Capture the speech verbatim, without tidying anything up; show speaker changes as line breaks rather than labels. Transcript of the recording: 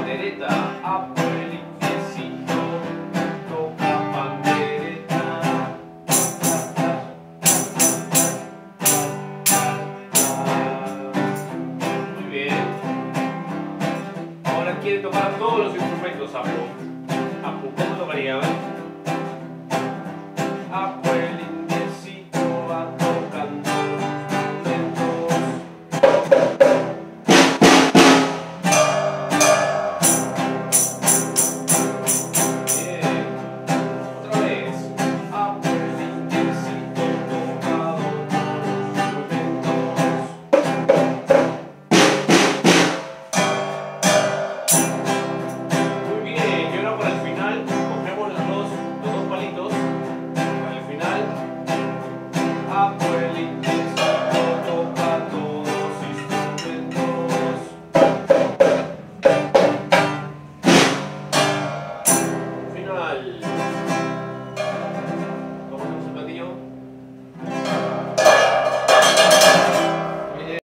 pandereta, Apo el Indiecito toca pandereta. Muy bien. Ahora quiere tocar todos los instrumentos, Apo. Apo, ¿cómo tocaría? A ver. Apo el